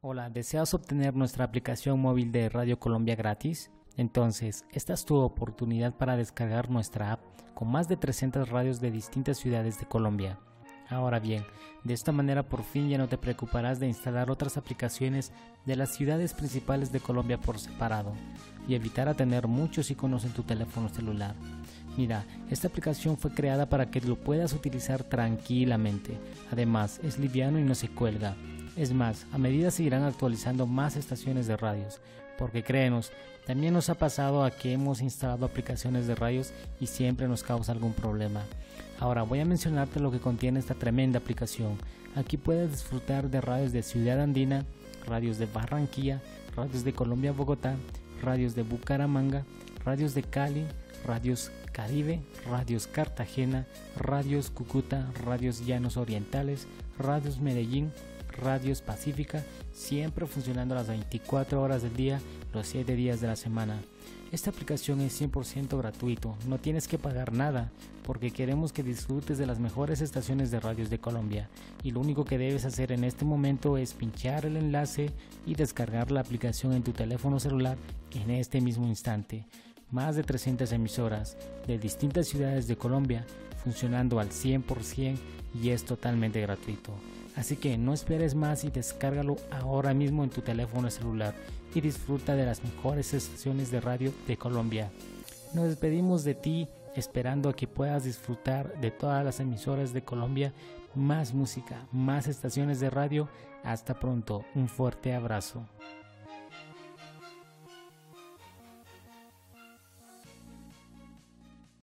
Hola, ¿deseas obtener nuestra aplicación móvil de Radio Colombia gratis? Entonces, esta es tu oportunidad para descargar nuestra app con más de 300 radios de distintas ciudades de Colombia. Ahora bien, de esta manera por fin ya no te preocuparás de instalar otras aplicaciones de las ciudades principales de Colombia por separado y evitar tener muchos iconos en tu teléfono celular. Mira, esta aplicación fue creada para que lo puedas utilizar tranquilamente. Además, es liviano y no se cuelga. Es más, a medida seguirán actualizando más estaciones de radios, porque créenos, también nos ha pasado a que hemos instalado aplicaciones de radios y siempre nos causa algún problema. Ahora voy a mencionarte lo que contiene esta tremenda aplicación. Aquí puedes disfrutar de radios de Ciudad Andina, radios de Barranquilla, radios de Colombia Bogotá, radios de Bucaramanga, radios de Cali, radios Caribe, radios Cartagena, radios Cúcuta, radios Llanos Orientales, radios Medellín, radios Pacífica, siempre funcionando las 24 horas del día, los 7 días de la semana. Esta aplicación es 100% gratuito, no tienes que pagar nada, porque queremos que disfrutes de las mejores estaciones de radios de Colombia, y lo único que debes hacer en este momento es pinchar el enlace y descargar la aplicación en tu teléfono celular en este mismo instante. Más de 300 emisoras de distintas ciudades de Colombia funcionando al 100% y es totalmente gratuito. Así que no esperes más y descárgalo ahora mismo en tu teléfono celular y disfruta de las mejores estaciones de radio de Colombia. Nos despedimos de ti esperando a que puedas disfrutar de todas las emisoras de Colombia, más música, más estaciones de radio. Hasta pronto, un fuerte abrazo.